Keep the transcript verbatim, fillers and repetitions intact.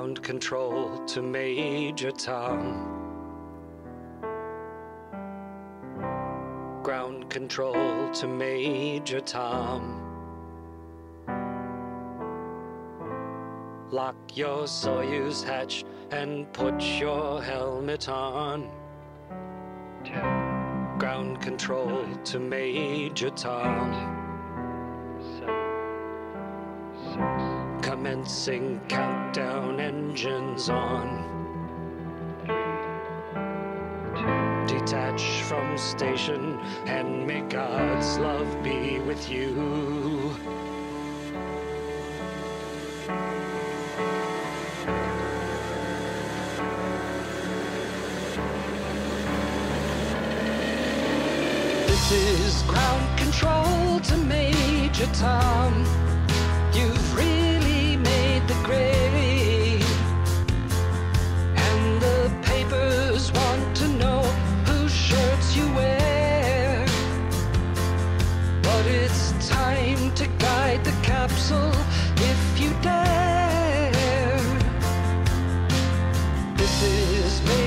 Ground control to Major Tom. Ground control to Major Tom. Lock your Soyuz hatch and put your helmet on. ten, Ground control to Major Tom. seven, six, Commencing countdown, engines on. Detach from station and may God's love be with you. This is ground control to Major Tom. You've really made the grade, and the papers want to know whose shirts you wear. But it's time to guide the capsule if you dare. This is Major